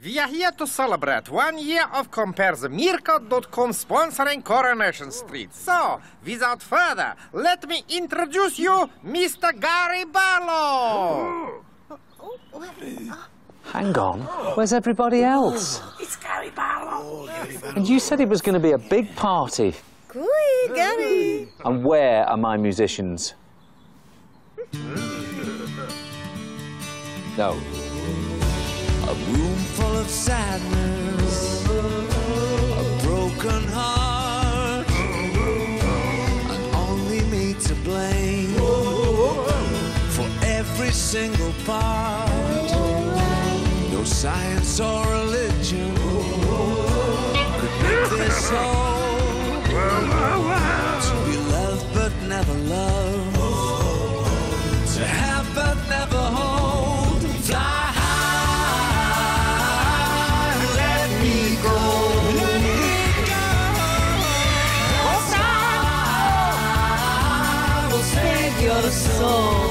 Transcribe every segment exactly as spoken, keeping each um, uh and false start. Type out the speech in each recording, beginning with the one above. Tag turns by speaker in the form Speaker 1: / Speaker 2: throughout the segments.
Speaker 1: We are here to celebrate one year of Compare the Meerkat dot com sponsoring Coronation Street. So, without further, let me introduce you Mister Gary Barlow.
Speaker 2: Hang on, where's everybody else?
Speaker 3: It's Gary Barlow.
Speaker 2: And you said it was going to be a big party.
Speaker 3: Good, Gary.
Speaker 2: And where are my musicians? No.
Speaker 4: A room full of sadness, a broken heart, and only me to blame for every single part. No science or religion could make this whole. To be loved but never loved, to have but never hold. Fly your soul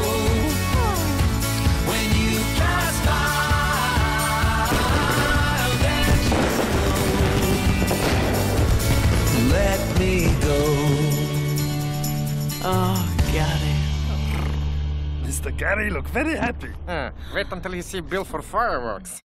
Speaker 4: when you pass by, let you go. Let me go. Oh, Gary.
Speaker 5: Mister Gary look very happy.
Speaker 1: Uh, wait until you see bill for fireworks.